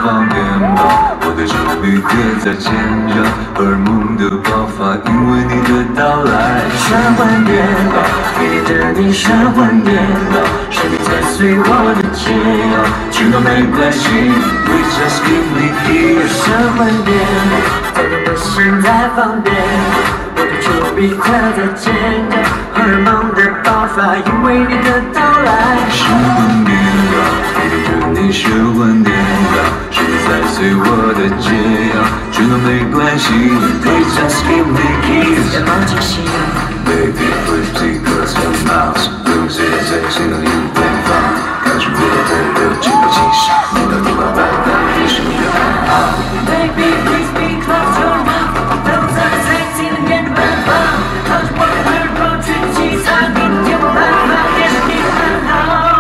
放鞭炮，我的手臂也在尖叫，荷尔蒙的爆发，因为你的到来。神魂颠倒，陪着你神魂颠倒，生命在随我的解药，全都没关系 ，We just give me here。神魂颠倒，躁动的心在放鞭，我的手臂快要在尖叫，荷尔蒙的爆发，因为你的到来。神魂颠倒，陪着你神魂颠倒，生命在随我的解药，全都没关系 ，Please just give me keys。要冒惊喜 ，Baby please take us a mouse， 不用谁来谁谁能迎奔放，看出我的热情和气势，你到底把摆到你是你的暗号。Baby please be close your mouth， 等在sexy的眼奔放，靠着我的耳朵吹气场，你天不办法也是你很好。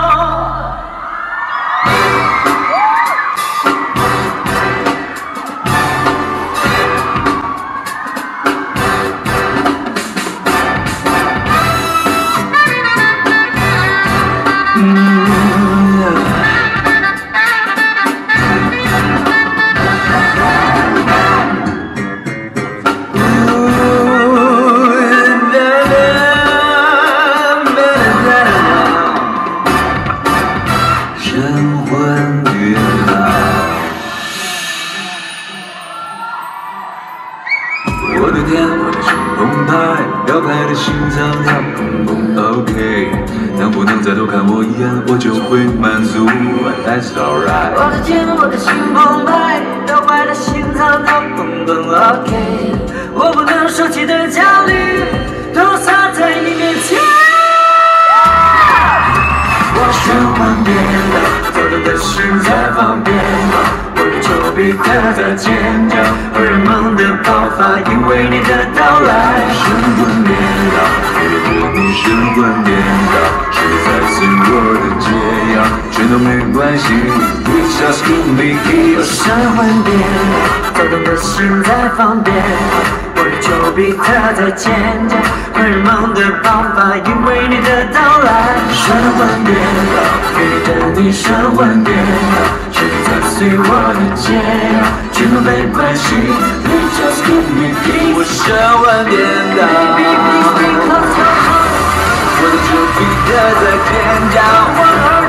我的天，我的心澎湃，摇摆的心脏跳砰砰 OK， 能不能再多看我一眼，我就会满足 ，That's alright。我的天，我的心澎湃，摇摆的心脏跳砰砰 OK， 我不能收起的焦虑，都洒在你面前。我神魂颠倒，躁动的心在放鞭炮。手臂快在尖叫，荷尔蒙的爆发，因为你的到来。神魂颠倒，陪着你神魂颠倒，谁在随我的解药，全都没关系 ，We just give me keys。神魂颠倒，躁动的心在放鞭炮，我的手臂快在尖叫，荷尔蒙的爆发，因为你的到来。神魂颠倒，陪着你神魂颠倒，谁在随我的解药，全都没关系 ，We just give me peace。我神魂颠倒，我的手臂在尖叫。